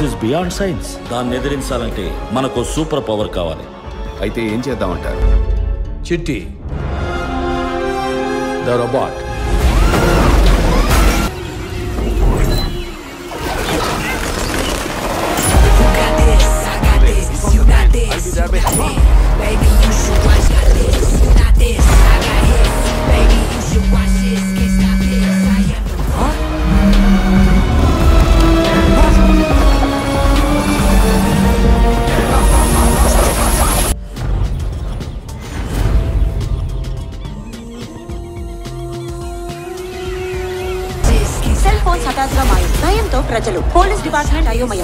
Is beyond science. దాన్ని ఎదిరించాలంటే మనకు super power కావాలి. అయితే ఏం చేద్దామంటారు? చిట్టి ద రోబోట్. సెల్ ఫోన్స్ హఠాత్తుగా మాయం. భయంతో ప్రజలు, పోలీస్ డిపార్ట్మెంట్ అయోమయం.